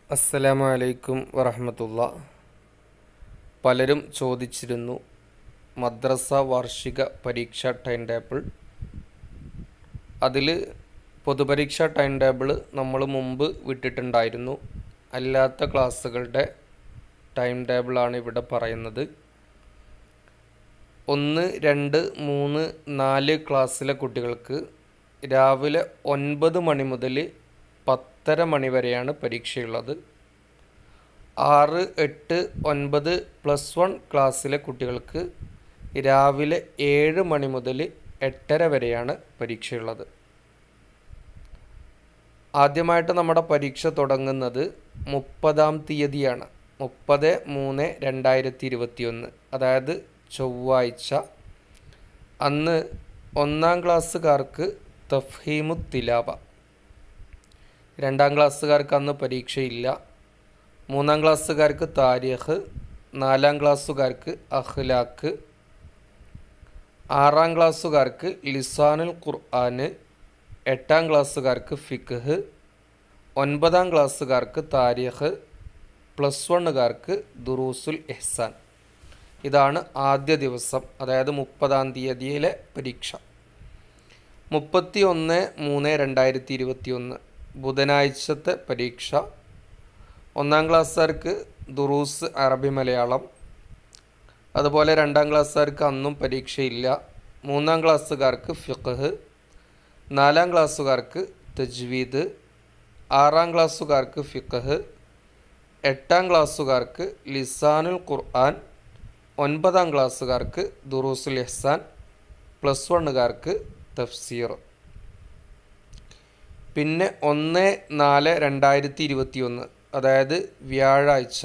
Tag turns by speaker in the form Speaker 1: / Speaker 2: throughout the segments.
Speaker 1: അസ്സലാമു അലൈക്കും വറഹ്മത്തുള്ളാ. പലരും ചോദിച്ചിരുന്നു മദ്രസ വാർഷിക പരീക്ഷാ ടൈം ടേബിൾ. അതിൽ പൊതുപരീക്ഷാ ടൈം ടേബിൾ നമ്മൾ മുമ്പ് വിട്ടിട്ടുണ്ടായിരുന്നു. അല്ലാത്ത ക്ലാസ്സുകളുടെ ടൈം ടേബിളാണ് ഇവിടെ പറയുന്നത്. 1, 2, 3, 4 ക്ലാസ്സിലെ കുട്ടികൾക്ക് രാവിലെ 9 മണി മുതൽ 10:30 മണി വരെയാണ് പരീക്ഷയുള്ളത്. 6, 8, 9 +1 ക്ലാസ്സിലെ കുട്ടികൾക്ക് രാവിലെ 7 മണി മുതൽ 8:30 വരെയാണ് പരീക്ഷയുള്ളത്. ആദ്യമായിട്ട് നമ്മുടെ പരീക്ഷ തുടങ്ങുന്നത് 30-ാം തീയതിയാണ്. 30/3/2021, അതായത് ചൊവ്വാഴ്ച. അന്ന് 1-ാം ക്ലാസ്സുകാർക്ക് തഫ്ഹീമു തിലാവ, 2-ാം ക്ലാസ്സുകാർക്ക് അന്ന് പരീക്ഷയില്ല. 3-ാം ക്ലാസ്സുകാർക്ക് താരീഖ്, 4-ാം ക്ലാസ്സുകാർക്ക് അഖ്ലാഖ്, 6-ാം ക്ലാസ്സുകാർക്ക് ലിസാനുൽ ഖുർആൻ, 8-ാം ക്ലാസ്സുകാർക്ക് ഫിഖ്, 9-ാം ക്ലാസ്സുകാർക്ക് താരീഖ്, +1കാർക്ക് ദുറൂസുൽ ഇഹ്സാൻ. ഇതാണ് ആദ്യ ദിവസം, അതായത് 30-ാം തീയതിയിലെ പരീക്ഷ. 31/3/2021 ബുധനാഴ്ചത്തെ പരീക്ഷ. 1-ാം ക്ലാസ്സുകാർക്ക് ദുറൂസ് അറബി മലയാളം. അതുപോലെ 2-ാം ക്ലാസ്സുകാർക്ക് അന്നും പരീക്ഷയില്ല. 3-ാം ക്ലാസ്സുകാർക്ക് ഫിഖ്, 4-ാം ക്ലാസ്സുകാർക്ക് തജ്വീദ്, 6-ാം ക്ലാസ്സുകാർക്ക് ഫിഖ്, 8-ാം ക്ലാസ്സുകാർക്ക് ലിസാനുൽ ഖുർആൻ, 9-ാം ക്ലാസ്സുകാർക്ക് ദുറൂസുൽ ഇഹ്സാൻ, +1കാർക്ക് തഫ്സീർ. പിന്നെ 1/4/2021, അതായത് വ്യാഴാഴ്ച,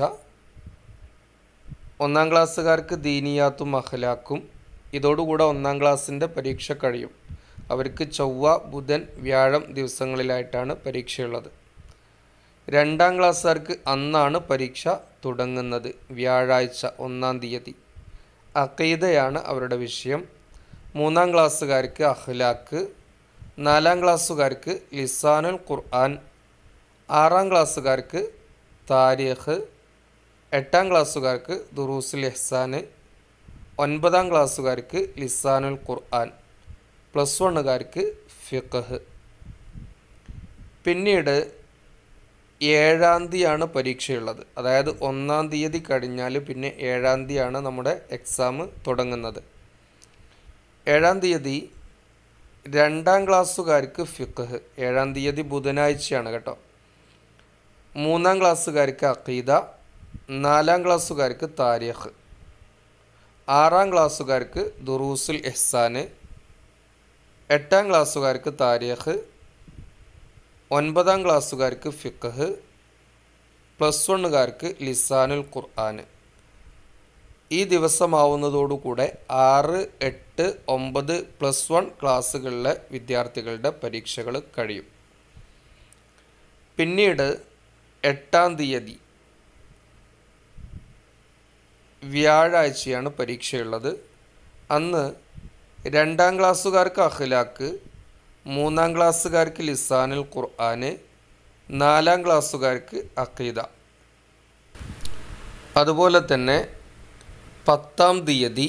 Speaker 1: 1-ാം ക്ലാസ്സുകാർക്ക് ദീനിയാത്തും അഖ്ലാഖും. ഇതോടുകൂടെ 1-ാം ക്ലാസ്സിൻ്റെ പരീക്ഷ കഴിയും. അവർക്ക് ചൊവ്വ, ബുധൻ, വ്യാഴം ദിവസങ്ങളിലായിട്ടാണ് പരീക്ഷയുള്ളത്. 2-ാം ക്ലാസ്സുകാർക്ക് അന്നാണ് പരീക്ഷ തുടങ്ങുന്നത്, വ്യാഴാഴ്ച 1-ാം തീയതി. അഖീദയാണ് അവരുടെ വിഷയം. 3-ാം ക്ലാസ്സുകാർക്ക് അഖ്ലാഖ്, 4-ാം ക്ലാസ്സുകാർക്ക് ലിസാനുൽ ഖുർആൻ, 6-ാം ക്ലാസ്സുകാർക്ക് താരീഖ്, 8-ാം ക്ലാസ്സുകാർക്ക് ദുറൂസുൽ ഇഹ്സാൻ, 9-ാം ക്ലാസ്സുകാർക്ക് ലിസാനുൽ ഖുർആൻ, +1കാർക്ക് ഫിഖ്. പിന്നീട് 7-ാം തീയതിയാണ് പരീക്ഷയുള്ളത്. അതായത് 1-ാം തീയതി കഴിഞ്ഞാൽ പിന്നെ 7-ാം തീയതിയാണ് നമ്മുടെ എക്സാം തുടങ്ങുന്നത്. 7-ാം തീയതി 2-ാം ക്ലാസ്സുകാർക്ക് ഫിഖ്. 7-ാം തീയതി ബുധനാഴ്ചയാണ് കേട്ടോ. 3-ാം ക്ലാസ്സുകാർക്ക് അഖീദ, 4-ാം ക്ലാസ്സുകാർക്ക് താരീഖ്, 6-ാം ക്ലാസ്സുകാർക്ക് ദുറൂസുൽ ഇഹ്സാൻ, 8-ാം ക്ലാസ്സുകാർക്ക് താരീഖ്, 9-ാം ക്ലാസ്സുകാർക്ക് ഫിഖ്, +1കാർക്ക് ലിസാനുൽ ഖുർആൻ. ഈ ദിവസമാവുന്നതോടുകൂടെ 6, 8, 9 +1 ക്ലാസ്സുകളിലെ വിദ്യാർത്ഥികളുടെ പരീക്ഷകൾ കഴിയും. പിന്നീട് 8-ാം തീയതി വ്യാഴാഴ്ചയാണ് പരീക്ഷയുള്ളത്. അന്ന് 2-ാം ക്ലാസ്സുകാർക്ക് അഖ്ലാഖ്, 3-ാം ക്ലാസ്സുകാർക്ക് ലിസാനുൽ ഖുർആൻ, 4-ാം ക്ലാസ്സുകാർക്ക് അഖീദ. അതുപോലെ തന്നെ 10-ാം തീയതി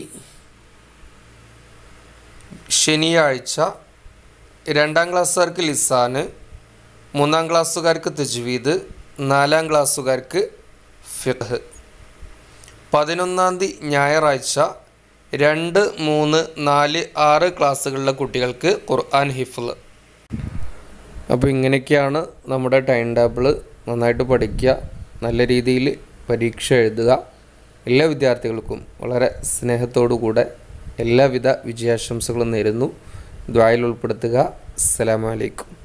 Speaker 1: ശനിയാഴ്ച 2-ാം ക്ലാസ്സുകാർക്ക് ലിസാൻ, 3-ാം ക്ലാസ്സുകാർക്ക് തജ്വീദ്, 4-ാം ക്ലാസ്സുകാർക്ക് ഫിഖ്. 11-ാം തീയതി ഞായറാഴ്ച 2, 3, 4, 6 ക്ലാസ്സുകളിലെ കുട്ടികൾക്ക് ഖുർആൻ ഹിഫ്ള്. അപ്പോൾ ഇങ്ങനെയൊക്കെയാണ് നമ്മുടെ ടൈം ടേബിൾ. നന്നായിട്ട് പഠിക്കുക, നല്ല രീതിയിൽ പരീക്ഷ എഴുതുക. എല്ലാ വിദ്യാർത്ഥികൾക്കും വളരെ സ്നേഹത്തോടു കൂടെ എല്ലാവിധ വിജയാശംസകളും നേരുന്നു. ദുആയിൽ ഉൾപ്പെടുത്തുക. അസ്സലാമു അലൈക്കും.